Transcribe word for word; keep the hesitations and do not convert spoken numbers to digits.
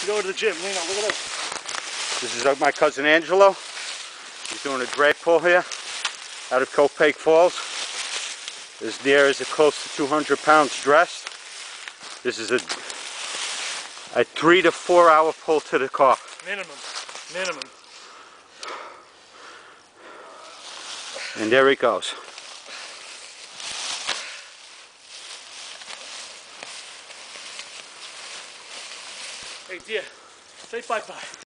go to the gym. Lena, look at this. This is uh, my cousin Angelo. He's doing a drag pull here out of Copac Falls. As near as it close to two hundred pounds dressed. This is a a three to four hour pull to the car. Minimum. Minimum. And there he goes. Hey dear, say bye bye.